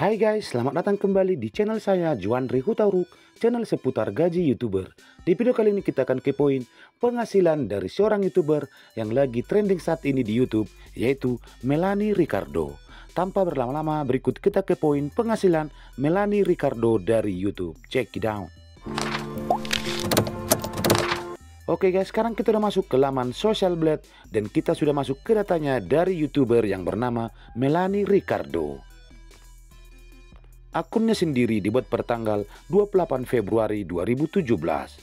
Hai guys, selamat datang kembali di channel saya Juandri Hutauruk, channel seputar gaji YouTuber. Di video kali ini kita akan kepoin penghasilan dari seorang YouTuber yang lagi trending saat ini di YouTube, yaitu Melanie Ricardo. Tanpa berlama-lama, berikut kita kepoin penghasilan Melanie Ricardo dari YouTube. Check it out. Oke guys, sekarang kita udah masuk ke laman Social Blade dan kita sudah masuk ke datanya dari YouTuber yang bernama Melanie Ricardo. Akunnya sendiri dibuat pertanggal 28 Februari 2017.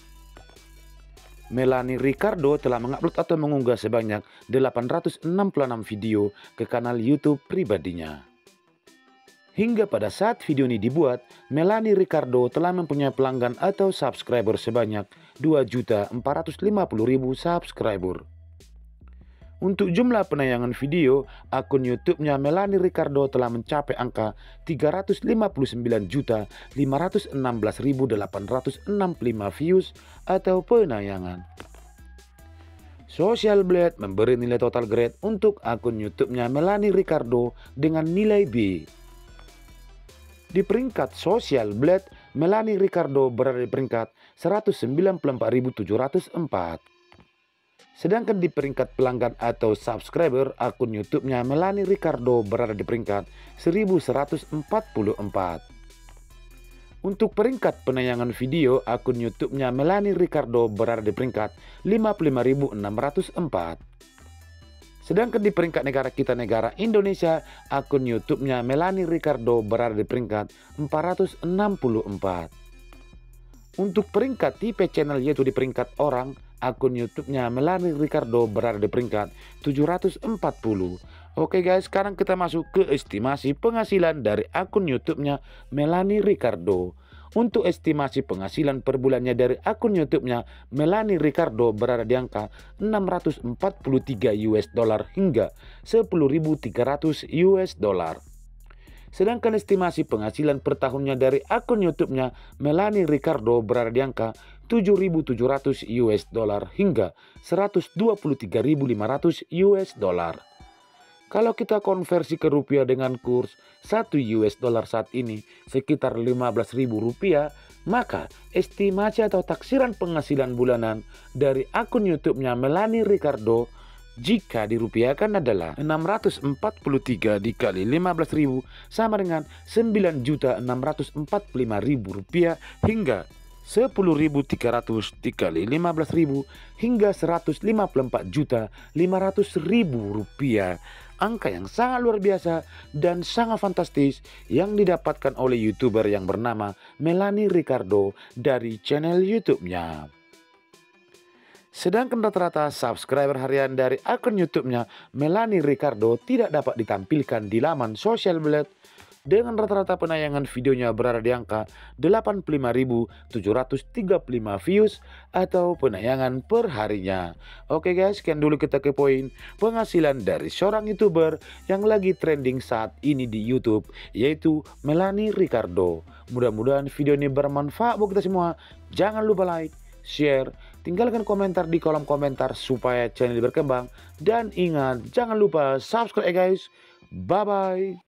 Melanie Ricardo telah mengupload atau mengunggah sebanyak 866 video ke kanal YouTube pribadinya. Hingga pada saat video ini dibuat, Melanie Ricardo telah mempunyai pelanggan atau subscriber sebanyak 2.450.000 subscriber. Untuk jumlah penayangan video, akun YouTube-nya Melanie Ricardo telah mencapai angka 359.516.865 views atau penayangan. Social Blade memberi nilai total grade untuk akun YouTube-nya Melanie Ricardo dengan nilai B. Di peringkat Social Blade, Melanie Ricardo berada di peringkat 194.704. Sedangkan di peringkat pelanggan atau subscriber, akun YouTube-nya Melanie Ricardo berada di peringkat 1144. Untuk peringkat penayangan video, akun YouTube-nya Melanie Ricardo berada di peringkat 55.604. Sedangkan di peringkat negara Indonesia, akun YouTube-nya Melanie Ricardo berada di peringkat 464. Untuk peringkat tipe channel yaitu di peringkat orang, akun YouTube-nya Melanie Ricardo berada di peringkat 740. Oke guys, sekarang kita masuk ke estimasi penghasilan dari akun YouTube-nya Melanie Ricardo. Untuk estimasi penghasilan per bulannya dari akun YouTube-nya Melanie Ricardo berada di angka 643 US dollar hingga 10.300 US dollar. Sedangkan estimasi penghasilan per tahunnya dari akun YouTube-nya Melanie Ricardo berada di angka 7.700 US dollar hingga 123.500 US dollar. Kalau kita konversi ke rupiah dengan kurs 1 US dollar saat ini sekitar 15.000 rupiah, maka estimasi atau taksiran penghasilan bulanan dari akun YouTube-nya Melanie Ricardo jika dirupiahkan adalah 643 dikali 15.000 sama dengan 9.645.000 rupiah hingga 10.300 dikali 15.000 hingga 154.500.000 rupiah. Angka yang sangat luar biasa dan sangat fantastis yang didapatkan oleh YouTuber yang bernama Melanie Ricardo dari channel YouTube-nya. Sedangkan rata-rata subscriber harian dari akun YouTube-nya Melanie Ricardo tidak dapat ditampilkan di laman Social Blade dengan rata-rata penayangan videonya berada di angka 85.735 views atau penayangan per harinya. Oke guys, sekian dulu kita kepoin penghasilan dari seorang YouTuber yang lagi trending saat ini di YouTube, yaitu Melanie Ricardo. Mudah-mudahan video ini bermanfaat buat kita semua. Jangan lupa like, share, tinggalkan komentar di kolom komentar supaya channel ini berkembang. Dan ingat, jangan lupa subscribe guys. Bye-bye.